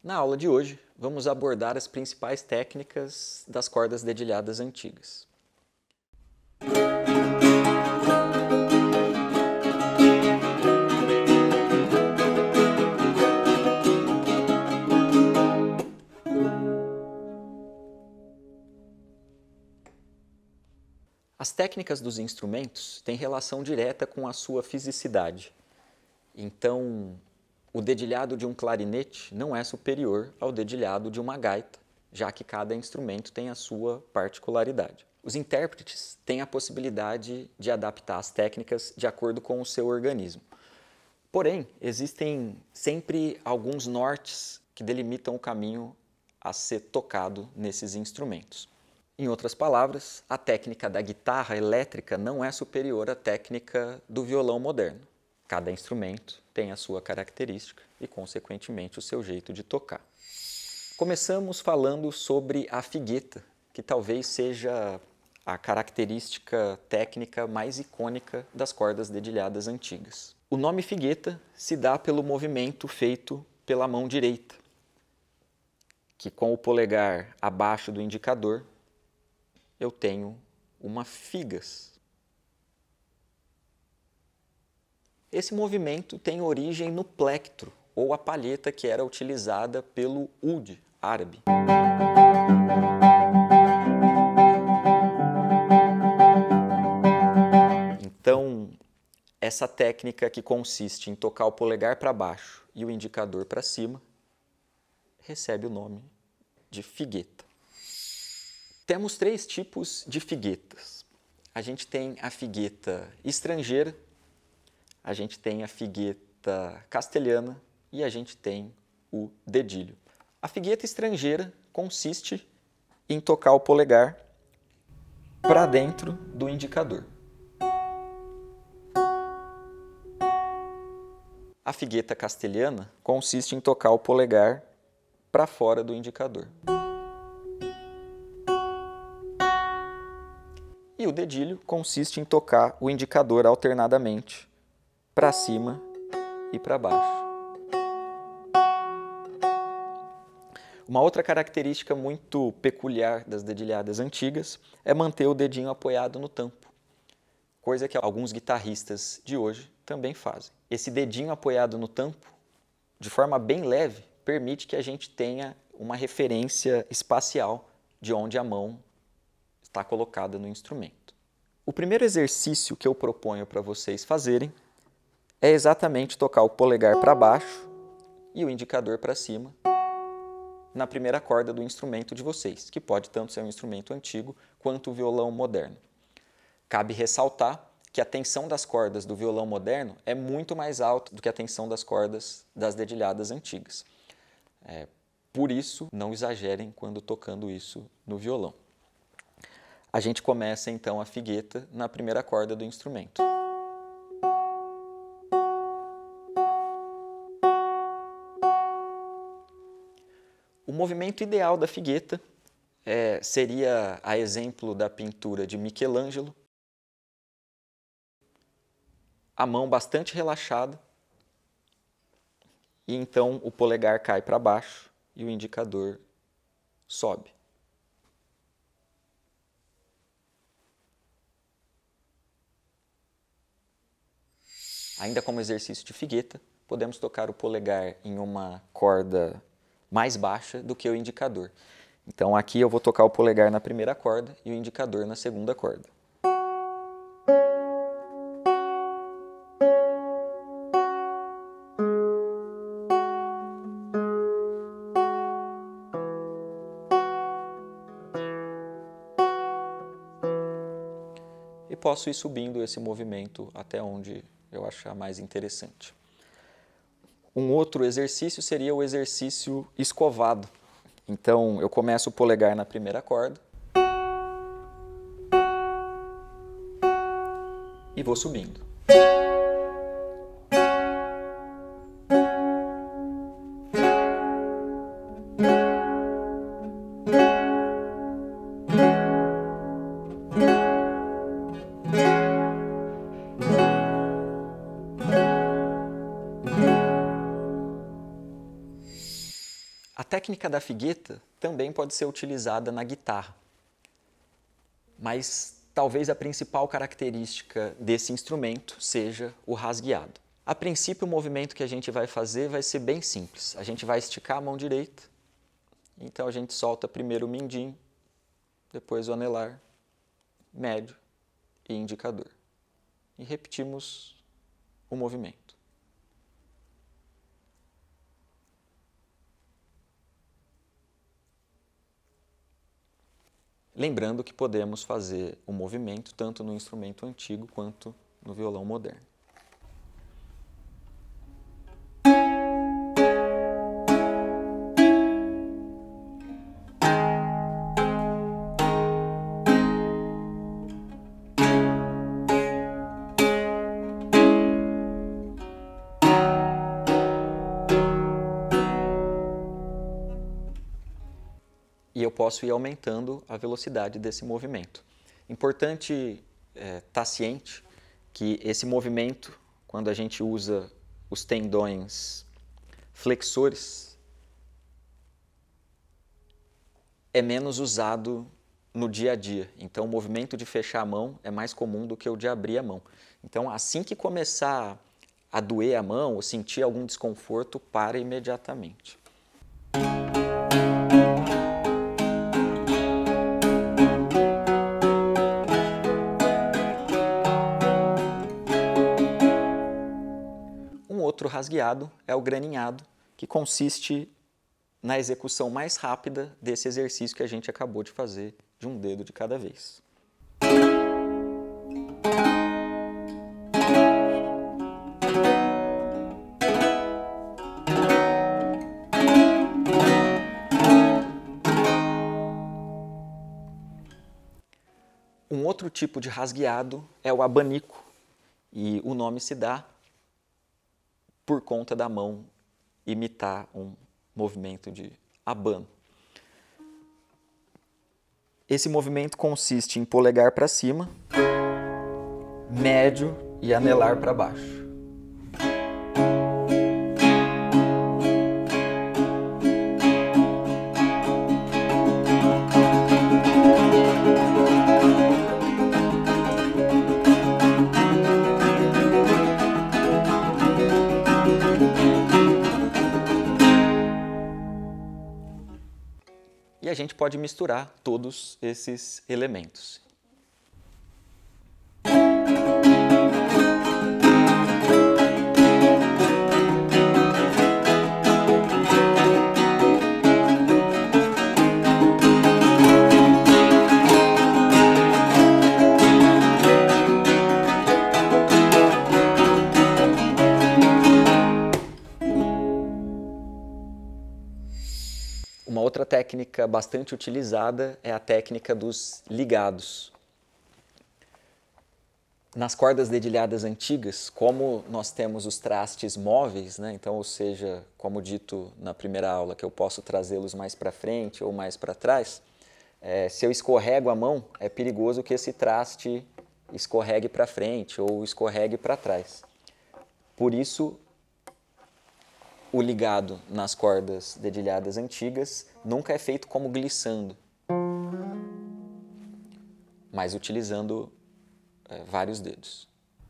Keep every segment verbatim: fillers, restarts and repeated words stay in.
Na aula de hoje, vamos abordar as principais técnicas das cordas dedilhadas antigas. As técnicas dos instrumentos têm relação direta com a sua fisicidade. Então, o dedilhado de um clarinete não é superior ao dedilhado de uma gaita, já que cada instrumento tem a sua particularidade. Os intérpretes têm a possibilidade de adaptar as técnicas de acordo com o seu organismo. Porém, existem sempre alguns nortes que delimitam o caminho a ser tocado nesses instrumentos. Em outras palavras, a técnica da guitarra elétrica não é superior à técnica do violão moderno. Cada instrumento tem a sua característica e, consequentemente, o seu jeito de tocar. Começamos falando sobre a figueta, que talvez seja a característica técnica mais icônica das cordas dedilhadas antigas. O nome figueta se dá pelo movimento feito pela mão direita, que com o polegar abaixo do indicador, eu tenho uma figas. Esse movimento tem origem no plectro, ou a palheta que era utilizada pelo oud árabe. Então, essa técnica que consiste em tocar o polegar para baixo e o indicador para cima, recebe o nome de figueta. Temos três tipos de figuetas. A gente tem a figueta estrangeira, a gente tem a figueta castelhana e a gente tem o dedilho. A figueta estrangeira consiste em tocar o polegar para dentro do indicador. A figueta castelhana consiste em tocar o polegar para fora do indicador. E o dedilho consiste em tocar o indicador alternadamente para cima e para baixo. Uma outra característica muito peculiar das dedilhadas antigas é manter o dedinho apoiado no tampo, coisa que alguns guitarristas de hoje também fazem. Esse dedinho apoiado no tampo, de forma bem leve, permite que a gente tenha uma referência espacial de onde a mão está colocada no instrumento. O primeiro exercício que eu proponho para vocês fazerem é exatamente tocar o polegar para baixo e o indicador para cima na primeira corda do instrumento de vocês, que pode tanto ser um instrumento antigo quanto o violão moderno. Cabe ressaltar que a tensão das cordas do violão moderno é muito mais alta do que a tensão das cordas das dedilhadas antigas. É, por isso, não exagerem quando tocando isso no violão. A gente começa então a figueta na primeira corda do instrumento. O movimento ideal da figueta é, seria a exemplo da pintura de Michelangelo. A mão bastante relaxada e então o polegar cai para baixo e o indicador sobe. Ainda como exercício de figueta, podemos tocar o polegar em uma corda mais baixa do que o indicador. Então aqui eu vou tocar o polegar na primeira corda e o indicador na segunda corda. E posso ir subindo esse movimento até onde eu achar mais interessante. Um outro exercício seria o exercício escovado. Então, eu começo o polegar na primeira corda e vou subindo. A técnica da figueta também pode ser utilizada na guitarra, mas talvez a principal característica desse instrumento seja o rasgueado. A princípio, o movimento que a gente vai fazer vai ser bem simples. A gente vai esticar a mão direita, então a gente solta primeiro o mindinho, depois o anelar, médio e indicador. E repetimos o movimento. Lembrando que podemos fazer o movimento tanto no instrumento antigo quanto no violão moderno. E eu posso ir aumentando a velocidade desse movimento. Importante é, estar ciente que esse movimento, quando a gente usa os tendões flexores, é menos usado no dia a dia. Então, o movimento de fechar a mão é mais comum do que o de abrir a mão. Então, assim que começar a doer a mão ou sentir algum desconforto, para imediatamente. Outro rasgueado é o graninhado, que consiste na execução mais rápida desse exercício que a gente acabou de fazer, de um dedo de cada vez. Um outro tipo de rasgueado é o abanico, e o nome se dá por conta da mão imitar um movimento de abano. Esse movimento consiste em polegar para cima, médio e anelar para baixo. E a gente pode misturar todos esses elementos. Uma outra técnica bastante utilizada é a técnica dos ligados. Nas cordas dedilhadas antigas, como nós temos os trastes móveis, né? Então, ou seja, como dito na primeira aula, que eu posso trazê-los mais para frente ou mais para trás, é, se eu escorrego a mão, é perigoso que esse traste escorregue para frente ou escorregue para trás. Por isso, o ligado nas cordas dedilhadas antigas nunca é feito como glissando, mas utilizando é, vários dedos.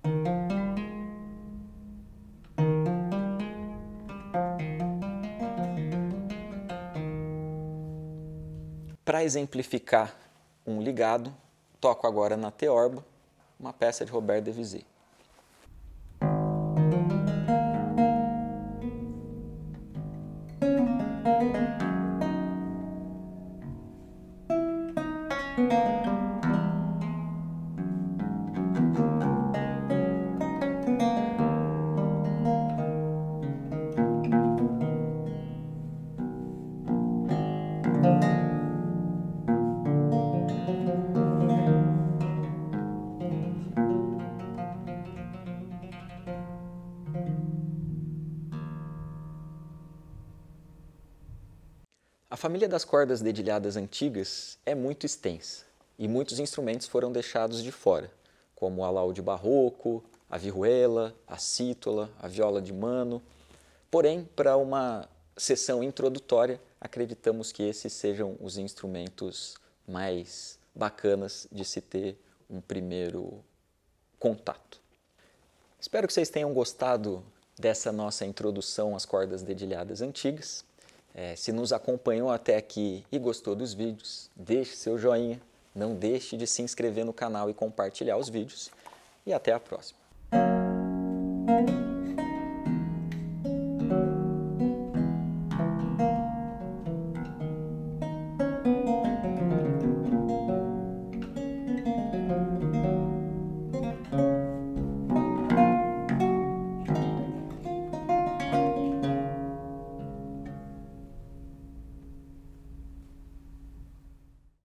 Para exemplificar um ligado, toco agora na teorba, uma peça de Robert Devisé. A família das cordas dedilhadas antigas é muito extensa e muitos instrumentos foram deixados de fora, como o alaúde barroco, a vihuela, a cítola, a viola de mano. Porém, para uma sessão introdutória, acreditamos que esses sejam os instrumentos mais bacanas de se ter um primeiro contato. Espero que vocês tenham gostado dessa nossa introdução às cordas dedilhadas antigas. É, se nos acompanhou até aqui e gostou dos vídeos, deixe seu joinha, não deixe de se inscrever no canal e compartilhar os vídeos. E até a próxima!